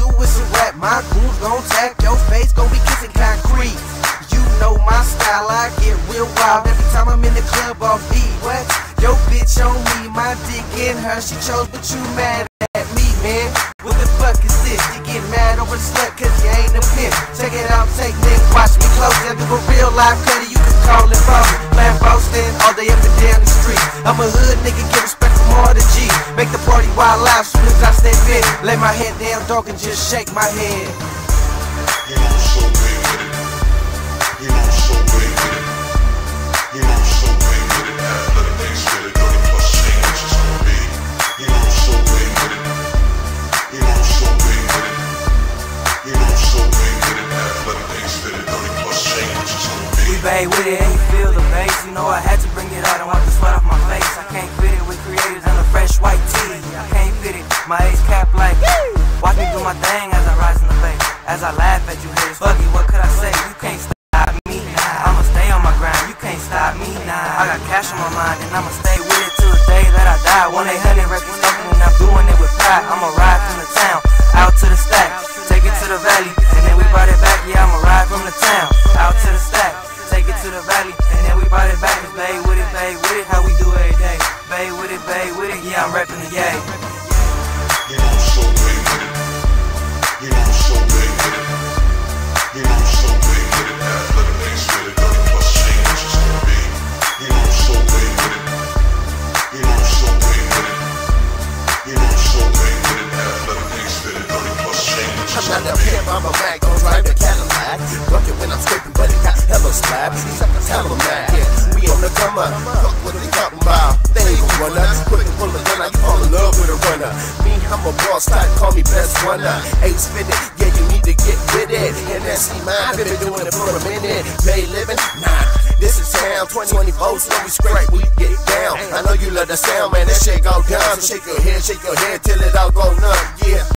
do is a rap. My goons gon' tap your face, gon' be kissing concrete. You know my style, I get real wild every time I'm in the club off beat. What? Yo bitch on me, my dick in her, she chose, but you mad at me, man. What the fuck is this? You get mad over the slut cause you ain't a pimp. Check it out, take nigga, watch me close. I do a real life cutty, you can call it bossy. Playing Boston all day up and down the street. I'm a hood nigga, get respect from all the G. Make the party wild out soon as I step in. Lay my head down, dog, and just shake my head. You know I'm so big with it. You know I'm so big with it. You know I'm so big with it. Let a nigga spit it, 30 plus chain, which is on me. You know I'm so big with it. You know I'm so big with it. You know I'm so big with it. Let a nigga spit it, 30 plus chain, which is on me. We bang with it and you feel the bass. You know I had to bring it out and wipe the sweat off my face. I can't fit it with creators and a fresh white tee. I can't fit it, my ace cap like watch me do my thing as I rise in the bay. As I laugh at you haters, fuck you, what could I say? You can't stop me, I'ma stay on my grind. You can't stop me, I got cash on my mind and I'ma stay with it till the day that I die. 1-800 records stuffing and I'm doing it with pride. I'ma ride from the town, out to the stack, take it to the valley, and then we brought it back. Yeah, I'ma ride from the town, out to the stack, take it to the valley, and then we brought it back. It's bay with it, how we do every day. Bay with it, yeah, I'm reppin' the yay. You know I'm so big with it. You know I'm so big with it. You know I'm so big with it. Let a nigga spit it, 30 plus chain, which is on me. You know I'm so big with it. You know I'm so big with it. You know I'm so big with it. Let a nigga spit it, 30 plus chain, which is on me. I'm not a pimp, I'm a Mac, don't drive the Cadillac. Bucket when I'm scraping, but it got hella slab. These suckers hella mad, yeah. We on the come up, fuck what they talking about. They ain't gon' run up, quick and pull a gun out, you fall in love with a runner. Me, I'm a boss type, call me best runner. Ace fitted, yeah, you need to get with it. And that's mine, I've been doing it for a minute. Pay living, nah, this is town. 20 volts, when we scrape, we get down. I know you love the sound, man, that shit go down. So shake your head till it all go numb, yeah.